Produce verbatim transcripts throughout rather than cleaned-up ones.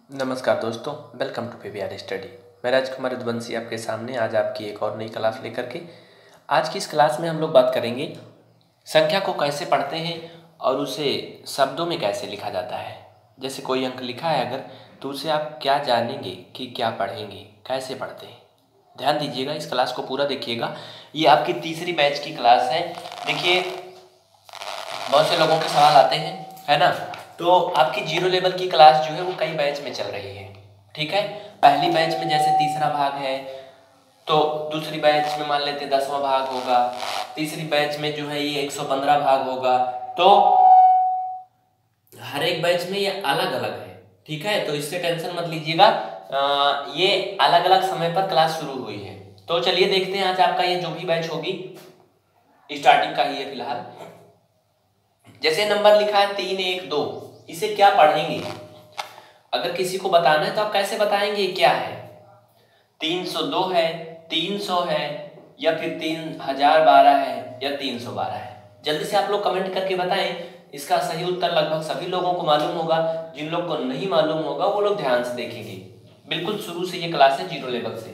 नमस्कार दोस्तों, welcome to PVR study. मैं राजकुमार यदुवंशी आपके सामने आज आपकी एक और नई क्लास लेकर के। आज की इस क्लास में हम लोग बात करेंगे संख्या को कैसे पढ़ते हैं और उसे शब्दों में कैसे लिखा जाता है। जैसे कोई अंक लिखा है अगर, तो उसे आप क्या जानेंगे कि क्या पढ़ेंगे, कैसे पढ़ते हैं। ध्यान दीजिएगा, इस क्लास को पूरा देखिएगा। ये आपकी तीसरी बैच की क्लास है। देखिए, बहुत से लोगों के सवाल आते हैं, है ना। तो आपकी जीरो लेवल की क्लास जो है वो कई बैच में चल रही है, ठीक है। पहली बैच में जैसे तीसरा भाग है, तो दूसरी बैच में मान लेते दसवां भाग होगा, तीसरी बैच में जो है ये एक सौ पंद्रह भाग होगा। तो हर एक बैच में ये अलग अलग है, ठीक है। तो इससे टेंशन मत लीजिएगा, ये अलग अलग समय पर क्लास शुरू हुई है। तो चलिए देखते हैं आज आपका ये जो भी बैच होगी, स्टार्टिंग का ही है फिलहाल। जैसे नंबर लिखा है तीन एक दो, इसे क्या पढ़ेंगे। अगर किसी को बताना है तो आप कैसे बताएंगे क्या है। तीन सौ दो है, तीन सौ है, या फिर तीन हजार बारह है, या तीन सौ बारह है। जल्दी से आप लोग कमेंट करके बताएं। इसका सही उत्तर लगभग सभी लोगों को मालूम होगा। जिन लोग को नहीं मालूम होगा वो लोग ध्यान से देखेंगे। बिल्कुल शुरू से ये क्लास है जीरो लेवल से।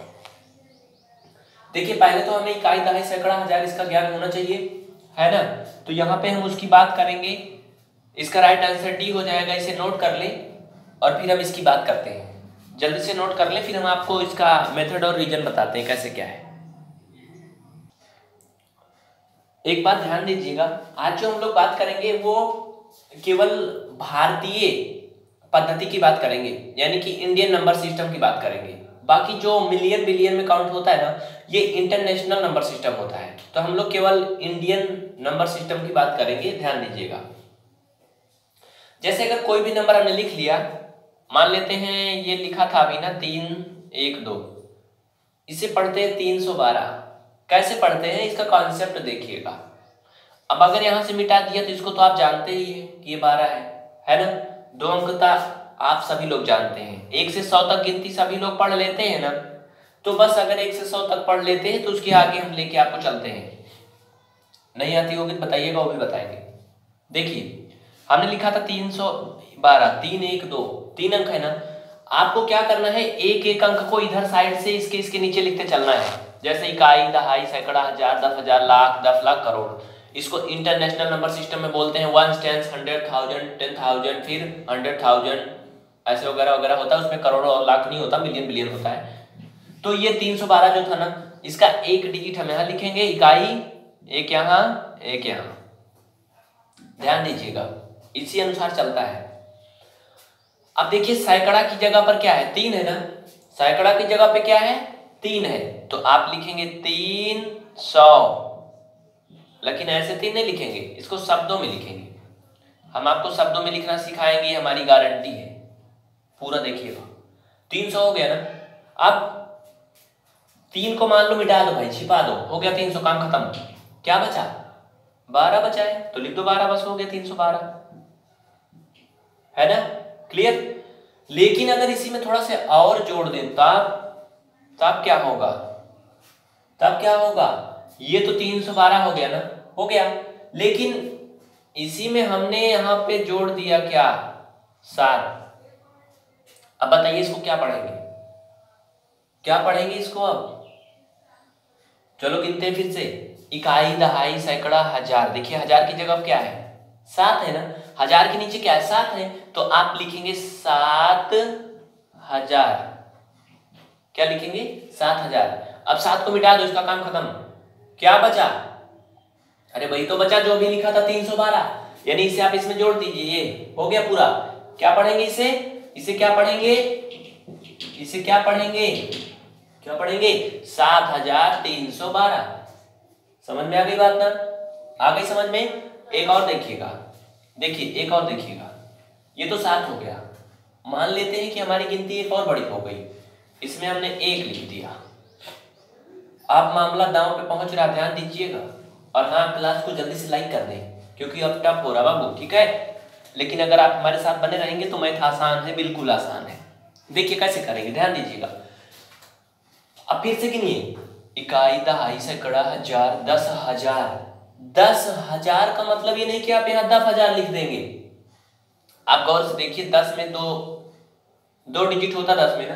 देखिए, पहले तो हमें इकाई, दहाई, सैकड़ा, हजार इसका ज्ञान होना चाहिए, है ना। तो यहाँ पे हम उसकी बात करेंगे। इसका राइट आंसर डी हो जाएगा, इसे नोट कर ले और फिर हम इसकी बात करते हैं। जल्दी से नोट कर ले, फिर हम आपको इसका मेथड और रीजन बताते हैं कैसे क्या है। एक बात ध्यान दीजिएगा, आज जो हम लोग बात करेंगे वो केवल भारतीय पद्धति की बात करेंगे, यानी कि इंडियन नंबर सिस्टम की बात करेंगे। बाकी जो मिलियन बिलियन में काउंट होता है ना, ये इंटरनेशनल नंबर सिस्टम होता है। तो हम लोग केवल इंडियन नंबर सिस्टम की बात करेंगे, ध्यान दीजिएगा। जैसे अगर कोई भी नंबर हमने लिख लिया, मान लेते हैं ये लिखा था अभी ना तीन एक दो, इसे पढ़ते हैं तीन सौ बारह। कैसे पढ़ते हैं इसका कॉन्सेप्ट देखिएगा। अब अगर यहां से मिटा दिया तो इसको तो आप जानते ही है कि ये बारह है, है ना। दो अंकता आप सभी लोग जानते हैं। एक से सौ तक गिनती सभी लोग पढ़ लेते हैं ना। तो बस अगर एक से सौ तक पढ़ लेते हैं तो उसके आगे हम लेके आपको चलते हैं। नहीं आती होगी तो बताइएगा, वो भी बताएंगे। देखिए, हमने लिखा था तीन सौ बारह, तीन एक दो, तीन अंक है ना। आपको क्या करना है, एक एक अंक को इधर साइड से इसके इसके नीचे लिखते चलना है। जैसे इकाई, दहाई, सैकड़ा, हजार, दस हजार, लाख, दस लाख, करोड़। इसको इंटरनेशनल नंबर सिस्टम में बोलते हैं one, tens, hundred, thousand, ten thousand, फिर हंड्रेड थाउजेंड, ऐसे वगैरह वगैरह होता है। उसमें करोड़ और लाख नहीं होता, मिलियन बिलियन होता है। तो ये तीन सौ बारह जो था ना, इसका एक डिजिट हम यहाँ लिखेंगे, इकाई एक यहाँ, एक यहाँ। ध्यान दीजिएगा, इसी अनुसार चलता है। अब देखिए, सैकड़ा की जगह पर क्या है, तीन है ना। सैकड़ा की जगह पे क्या है, तीन है। तो आप लिखेंगे तीन सौ, लेकिन ऐसे तीन नहीं लिखेंगे, इसको शब्दों में लिखेंगे। हम आपको शब्दों में लिखना सिखाएंगे, हमारी गारंटी है। पूरा देखिएगा, तीन सौ हो गया ना। अब तीन को मान लो मिटा दो भाई, छिपा दो, हो गया तीन सौ, काम खत्म। क्या बचा, बारह बचा है, तो लिख दो बारह, बस हो गया तीन सौ बारह, है ना। क्लियर। लेकिन अगर इसी में थोड़ा से और जोड़ दें तब तब क्या होगा, तब क्या होगा, ये तो तीन सौ बारह हो गया ना, हो गया। लेकिन इसी में हमने यहां पे जोड़ दिया क्या, सात। अब बताइए इसको क्या पढ़ेंगे, क्या पढ़ेंगे इसको। अब चलो गिनते हैं फिर से। इकाई, दहाई, सैकड़ा, हजार। देखिए, हजार की जगह क्या है, सात है ना। हजार के नीचे क्या है, सात है। तो आप लिखेंगे सात हजार। क्या लिखेंगे, सात हजार। अब सात को मिटा दो, इसका काम खत्म। क्या बचा, अरे वही तो बचा जो अभी लिखा था तीन सौ बारह, यानी इसे आप इसमें जोड़ दीजिए, ये हो गया पूरा। क्या पढ़ेंगे इसे, इसे क्या पढ़ेंगे, इसे क्या पढ़ेंगे, क्या पढ़ेंगे, सात हजार तीन सौ बारह। समझ में आ गई बात ना, आ गई समझ में। एक और देखिएगा, देखिए एक और देखिएगा, ये तो सात हो गया। मान लेते हैं कि हमारी गिनती एक और बड़ी हो गई, इसमें हमने एक लिख दिया। आप मामला दांव पे पहुंच रहा, ध्यान दीजिएगा। और हाँ, क्लास को जल्दी से लाइक कर दें क्योंकि अब टफ हो रहा बाबू, ठीक है। लेकिन अगर आप हमारे साथ बने रहेंगे तो मैथ आसान है, बिल्कुल आसान है। देखिए कैसे करेंगे, ध्यान दीजिएगा। अब फिर से गिनिए, इकाई, दहाई, सैकड़ा, हजार, दस हजार। दस हजार का मतलब ये नहीं कि आप यहाँ दस हजार लिख देंगे। आप गौर से देखिए, दस में दो दो डिजिट होता दस में ना,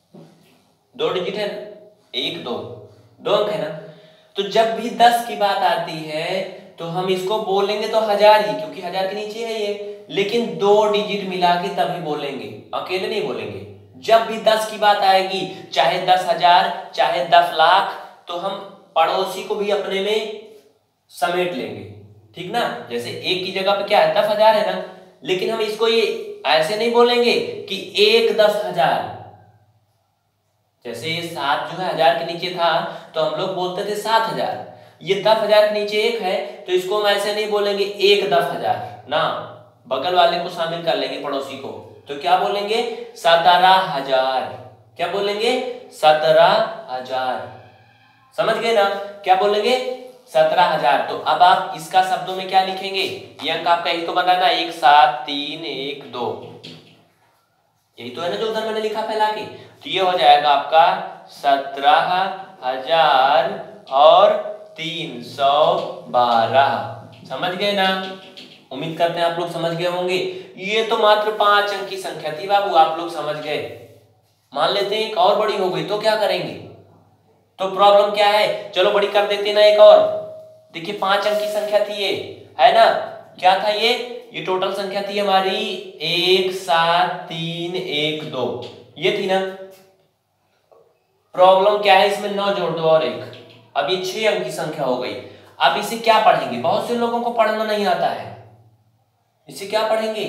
दो डिजिट है ना, एक दो दो अंक है ना। तो जब भी दस की बात आती है तो हम इसको बोलेंगे तो हजार ही, क्योंकि हजार के नीचे है ये, लेकिन दो डिजिट मिला के तभी बोलेंगे, अकेले नहीं बोलेंगे। जब भी दस की बात आएगी, चाहे दस हजार चाहे दस लाख, तो हम पड़ोसी को भी अपने में समेट लेंगे, ठीक ना। जैसे एक की जगह पे क्या है, दस हजार है ना, लेकिन हम इसको ये ऐसे नहीं बोलेंगे कि एक दस हजार। जैसे ये सात जो है हजार के नीचे था तो हम लोग बोलते थे सात हजार, ये दस हजार के नीचे एक है तो इसको हम ऐसे नहीं बोलेंगे एक दस हजार ना, बगल वाले को शामिल कर लेंगे, पड़ोसी को। तो क्या बोलेंगे, सत्रह हजार। क्या बोलेंगे, सत्रह हजार। समझ गए ना, क्या बोलेंगे, सत्रह हजार। तो अब आप इसका शब्दों में क्या लिखेंगे, ये अंक आपका यही तो बना ना, एक सात तीन एक दो, यही तो है ना जो उधर मैंने लिखा फैला के। तो ये हो जाएगा आपका सत्रह हजार और तीन सौ बारह। समझ गए ना, उम्मीद करते हैं आप लोग समझ गए होंगे। ये तो मात्र पांच अंक की संख्या थी बाबू, आप लोग समझ गए। मान लेते हैं एक और बड़ी हो गई तो क्या करेंगे, तो प्रॉब्लम क्या है, चलो बड़ी कर देते ना एक और। देखिए पांच अंक की संख्या थी ये, है ना, क्या था ये ये टोटल संख्या थी हमारी एक सात तीन एक दो, ये थी ना। प्रॉब्लम क्या है, इसमें नौ जोड़ दो और एक, अब ये छह अंक की संख्या हो गई। अब इसे क्या पढ़ेंगे, बहुत से लोगों को पढ़ना नहीं आता है, इसे क्या पढ़ेंगे।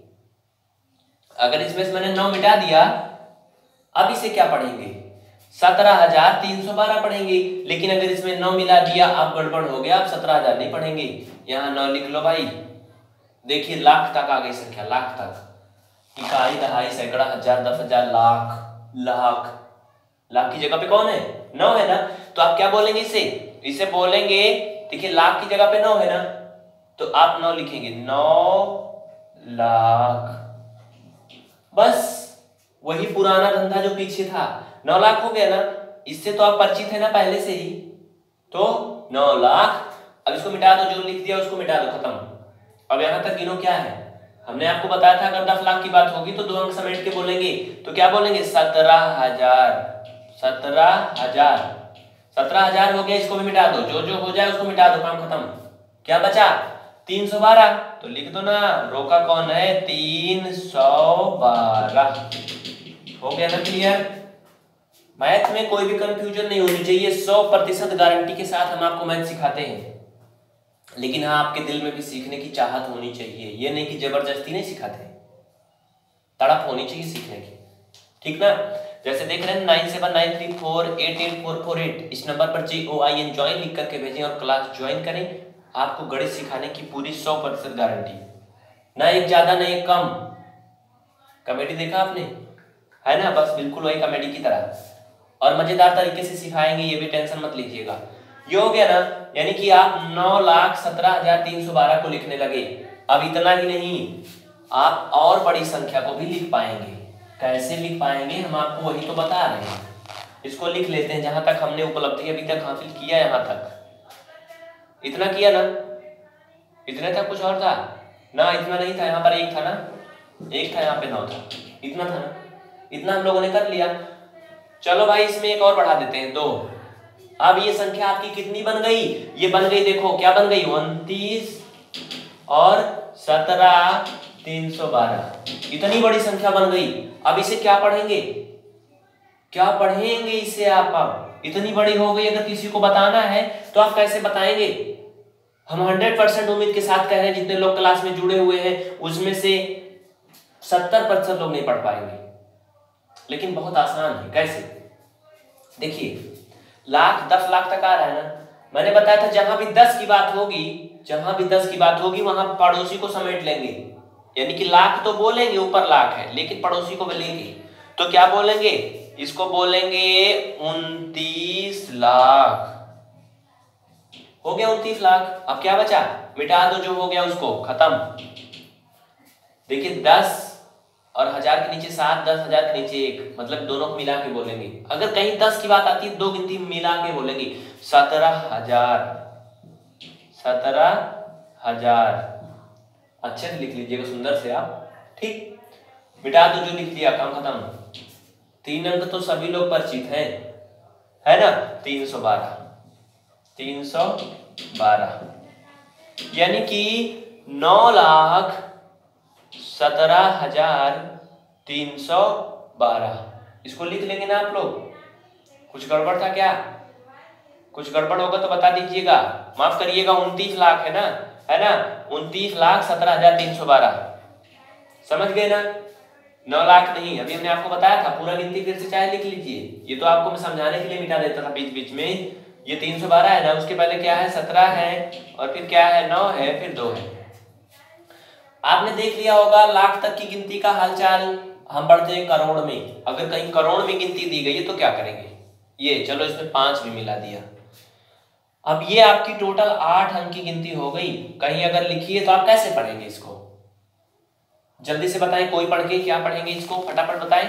अगर इसमें से मैंने नौ मिटा दिया, अब इसे क्या पढ़ेंगे, सत्रह हजार तीन सौ बारह पढ़ेंगे। लेकिन अगर इसमें नौ मिला दिया, अब गड़बड़ हो गया, अब सत्रह हजार नहीं पढ़ेंगे। यहां नौ लिख लो भाई। देखिए लाख तक आ गई संख्या, लाख तक, इकाई दहाई सैकड़ा हजार दस हजार लाख, लाख लाख की जगह पे कौन है, नौ है ना। तो आप क्या बोलेंगे इसे, इसे बोलेंगे, देखिए लाख की जगह पे नौ है ना, तो आप नौ लिखेंगे, नौ लाख। बस वही पुराना धंधा जो पीछे था, नौ लाख हो गया ना, इससे तो आप परिचित है ना पहले से ही, तो नौ लाख। अब इसको मिटा दो, जो लिख दिया उसको मिटा दो, खत्म। अब यहां तक गिनो क्या है, हमने आपको बताया था अगर दस लाख की बात होगी तो दो अंक समेट के बोलेंगे, तो क्या बोलेंगे, सत्रह हजार, सत्रह हजार, सत्रह हजार हो गया, इसको भी मिटा दो, जो जो हो जाए उसको मिटा दो, काम खत्म। क्या बचा, तीन सौ बारह, तो लिख दो ना, रोका कौन है, तीन सौ बारह। हो गया ना क्लियर। मैथ में कोई भी कंफ्यूजन नहीं होनी चाहिए, सौ प्रतिशत गारंटी के साथ हम आपको मैथ सिखाते हैं। लेकिन हाँ, आपके दिल में भी सीखने की चाहत होनी चाहिए, ये नहीं कि जबरदस्ती नहीं सिखाते, तड़प होनी चाहिए सीखने की, ठीक ना। जैसे देख रहे हैं nine seven nine three four eight eight four four eight, इस नंबर पर जी ओ आई एन ज्वाइन लिख करके भेजें और क्लास ज्वाइन करें। आपको गणित सिखाने की पूरी सौ प्रतिशत गारंटी, ना एक ज्यादा ना एक कम। कॉमेडी देखा आपने, है ना, बस बिल्कुल वही कॉमेडी की तरह, और मजेदार तरीके से सिखाएंगे, ये भी टेंशन मत लीजिएगा। ये हो गया ना, यानी कि आप नौ लाख सत्रह हजार तीन सौ बारह को लिखने लगे। अब इतना ही नहीं, आप और बड़ी संख्या को भी लिख पाएंगे। कैसे लिख पाएंगे, हम आपको वही तो बता रहे हैं। इसको लिख लेते हैं, जहां तक हमने उपलब्धि अभी तक हासिल किया, यहां तक इतना किया ना, इतना था, कुछ और था ना, इतना नहीं था, यहाँ पर एक था ना, एक था, यहाँ पे नौ था, इतना था ना, इतना हम लोगों ने कर लिया। चलो भाई इसमें एक और बढ़ा देते हैं, दो। अब ये संख्या आपकी कितनी बन गई, ये बन गई, देखो क्या बन गई, उनतीस और सत्रह तीन सौ बारह, इतनी बड़ी संख्या बन गई। अब इसे क्या पढ़ेंगे, क्या पढ़ेंगे इसे आप, अब इतनी बड़ी हो गई, अगर किसी को बताना है तो आप कैसे बताएंगे। हम हंड्रेड परसेंट उम्मीद के साथ कह रहे हैं, जितने लोग क्लास में जुड़े हुए हैं उसमें से सत्तर प्रतिशत लोग नहीं पढ़ पाएंगे, लेकिन बहुत आसान है। कैसे, देखिए लाख दस लाख तक आ रहा है ना, मैंने बताया था जहां भी दस की बात होगी, जहां भी दस की बात होगी वहां पड़ोसी को समेट लेंगे, यानी कि लाख तो बोलेंगे, ऊपर लाख है लेकिन पड़ोसी को भी लेंगे, तो क्या बोलेंगे, इसको बोलेंगे उनतीस लाख। हो गया उनतीस लाख। अब क्या बचा, मिटा दो जो हो गया उसको, खत्म। देखिए दस और हजार के नीचे सात, दस हजार के नीचे एक, मतलब दोनों को मिला के बोलेंगे। अगर कहीं दस की बात आती है दो गिनती मिला के बोलेंगे, सत्रह हजार, सत्रह हजार। अच्छे से लिख लीजिएगा सुंदर से आप, ठीक। मिटा दो जो लिख दिया, काम खत्म। तीन अंक तो सभी लोग परिचित हैं, है ना, तीन सौ बारह, तीन सौ बारह यानी कि नौ लाख सत्रह हजार तीन सौ बारह। इसको लिख लेंगे ना आप लोग। कुछ गड़बड़ था क्या? कुछ गड़बड़ होगा तो बता दीजिएगा, माफ करिएगा। उनतीस लाख है ना, है ना, उनतीस लाख सत्रह हजार तीन सौ बारह। समझ गए ना? नौ लाख नहीं, अभी हमने आपको बताया था, पूरा गिनती फिर से चाहे लिख लीजिए। ये तो आपको मैं समझाने के लिए मिटा देता था बीच बीच में। ये तीन सौ बारह है ना, उसके पहले क्या है, सत्रह है, और फिर क्या है, नौ है, फिर दो है। आपने देख लिया होगा लाख तक की गिनती का हालचाल। हम बढ़ते हैं करोड़ में। अगर कहीं करोड़ में गिनती दी गई है तो क्या करेंगे? ये चलो इसमें पांच भी मिला दिया। अब ये आपकी टोटल आठ अंक की गिनती हो गई। कहीं अगर लिखी है तो आप कैसे पढ़ेंगे इसको? जल्दी से बताएं, कोई पढ़ के क्या पढ़ेंगे इसको, फटाफट बताएं।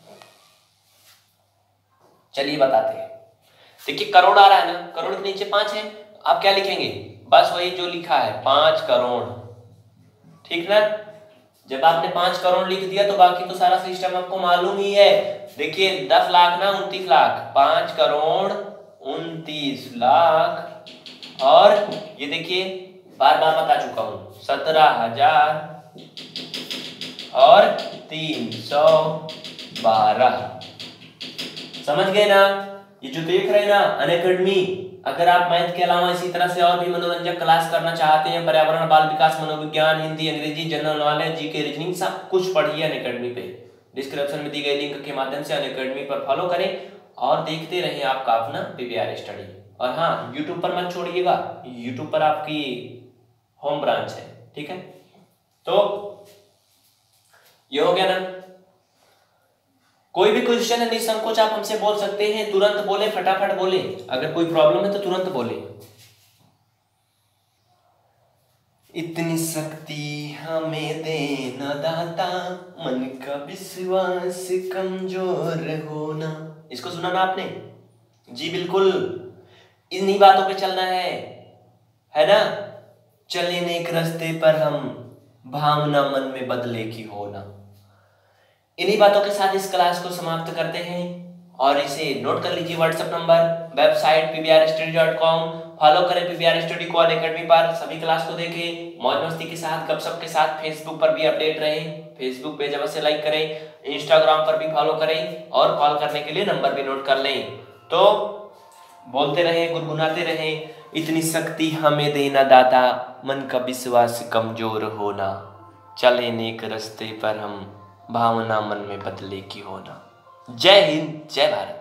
चलिए बताते हैं। देखिए करोड़ आ रहा है ना, करोड़ के नीचे पांच है, आप क्या लिखेंगे? बस वही जो लिखा है, पांच करोड़, ठीक ना। जब आपने पांच करोड़ लिख दिया तो बाकी तो सारा सिस्टम आपको मालूम ही है। देखिए दस लाख ना उनतीस लाख, पांच करोड़ उनतीस लाख, और ये देखिए बार बार बता चुका हूं, सत्रह हजार और तीन सौ बारह। समझ गए ना? ये जो देख रहे हैं ना अनअकैडमी, अगर आप मैथ के अलावा इसी तरह से और भी मनोरंजक क्लास करना चाहते हैं, पर्यावरण, बाल विकास, मनोविज्ञान, हिंदी, अंग्रेजी, जनरल नॉलेज, जीके, रीजनिंग, सब कुछ पढ़िए अनअकैडमी पे। डिस्क्रिप्शन में दी गई लिंक के माध्यम से अनअकैडमी पर फॉलो करें और देखते रहें आपका अपना पीवीआर स्टडी। और हाँ, यूट्यूब पर मत छोड़िएगा, यूट्यूब पर आपकी होम ब्रांच है, ठीक है। तो ये हो गया ना। कोई भी क्वेश्चन है निसंकोच आप हमसे बोल सकते हैं, तुरंत बोले, फटाफट बोले। अगर कोई प्रॉब्लम है तो तुरंत बोले। इतनी शक्ति हमें देना दाता, मन का विश्वास कमजोर होना। इसको सुना ना आपने? जी बिल्कुल, इन्हीं बातों पे चलना है, है ना। चले नेक रास्ते पर हम, भावना मन में बदले की होना। इन्हीं बातों के साथ इस क्लास को समाप्त करते हैं और इसे नोट कर लीजिए। WhatsApp number, website P V R study dot com, follow करें पीवीआर स्टडी को अनअकैडमी पर। सभी क्लास को देखें मौज मस्ती के साथ, गपशप के साथ। फेसबुक पर भी अपडेट रहें, फेसबुक पेज अवश्य लाइक करें, इंस्टाग्राम पर भी फॉलो करें और कॉल करने के लिए नंबर भी नोट कर लें। तो बोलते रहें, गुनगुनाते रहें, इतनी शक्ति हमें देना दाता, मन का विश्वास कमजोर होना। चले नेक रास्ते पर हम, भावना मन में बदले की होना। जय हिंद, जय भारत।